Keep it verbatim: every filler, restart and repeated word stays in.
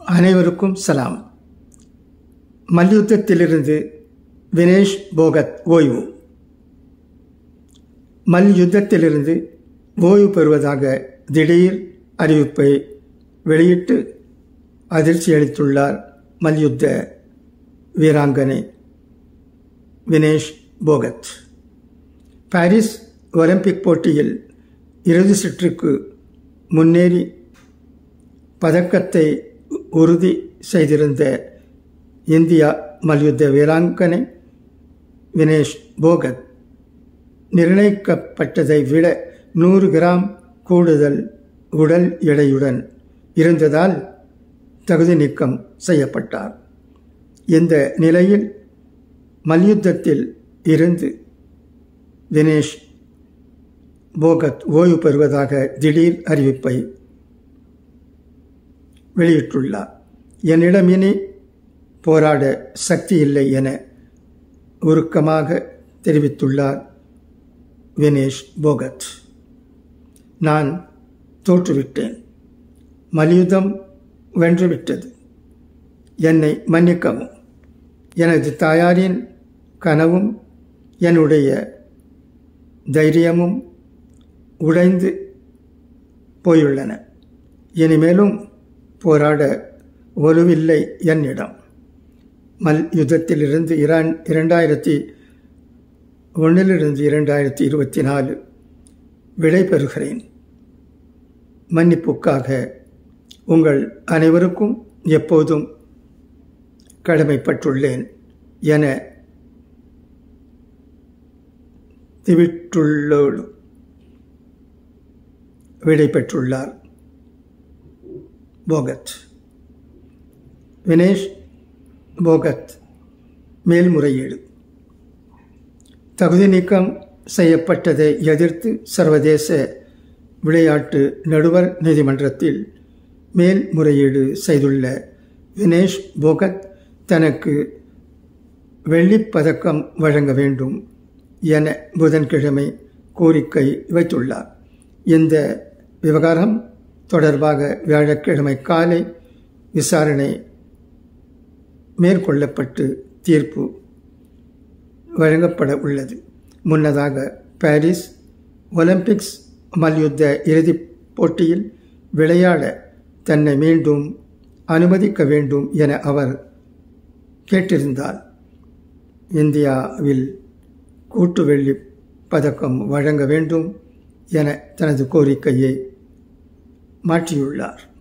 அனைவருக்கும் சலாம். மல்யுத்தத்திலிருந்து வினேஷ் போகத் ஓய்வு. மல்யுத்தத்திலிருந்து ஓய்வு பெறுவதாக திடீர் அறிவிப்பை வெளியிட்டு அதிர்ச்சி அளித்துள்ளார் மல்யுத்த வீராங்கனை வினேஷ் போகத். பாரிஸ் ஒலிம்பிக் போட்டியில் இறுதி சுற்றுக்கு முன்னேறி பதக்கத்தை உறுதி செய்திருந்த இந்தியா மல்யுத்த வீராங்கனை வினேஷ் போகத் நிர்ணயிக்கப்பட்டதை விட நூறு கிராம் கூடுதல் உடல் எடையுடன் இருந்ததால் தகுதி நீக்கம் செய்யப்பட்டார். இந்த நிலையில் மல்யுத்தத்தில் இருந்து வினேஷ் போகத் ஓய்வு பெறுவதாக திடீர் அறிவிப்பை வெளியிட்டுள்ளார். என்னிடம் இனி போராட சக்தி இல்லை என உருக்கமாக தெரிவித்துள்ளார் வினேஷ் போகத். நான் தோற்றுவிட்டேன். மல்யுத்தம் வென்றுவிட்டது. என்னை மன்னிக்கவும். எனது தாயாரின் கனவும் என்னுடைய தைரியமும் உடைந்து போயுள்ளன. இனிமேலும் போராட ஒலுவில்லை என்னிடம். மல்யுத்தத்திலிருந்து இரான் இரண்டாயிரத்தி ஒன்றிலிருந்து இரண்டாயிரத்தி இருபத்தி நாலு விடை பெறுகிறேன். மன்னிப்புக்காக உங்கள் அனைவருக்கும் எப்போதும் கடமைப்பட்டுள்ளேன் என திவிட்டுள்ளோடு விடை பெற்றுள்ளார் போகத். வினேஷ் போகத் மேல்முறையீடு. தகுதி நீக்கம் செய்யப்பட்டதை எதிர்த்து சர்வதேச விளையாட்டு நடுவர் நீதிமன்றத்தில் மேல்முறையீடு செய்துள்ள வினேஷ் போகத் தனக்கு வெள்ளிப் பதக்கம் வழங்க வேண்டும் என புதன்கிழமை கோரிக்கை வைத்துள்ளார். இந்த விவகாரம் தொடர்பாக வியாழக்கிழமை காலை விசாரணை மேற்கொள்ளப்பட்டு தீர்ப்பு வழங்கப்பட உள்ளது. முன்னதாக பாரிஸ் ஒலிம்பிக்ஸ் மல்யுத்த இறுதிப் போட்டியில் விளையாட தன்னை மீண்டும் அனுமதிக்க வேண்டும் என அவர் கேட்டிருந்தார். இந்தியாவில் கூட்டு வெள்ளி பதக்கம் வழங்க வேண்டும் என தனது கோரிக்கையை மாற்றியுள்ளார்.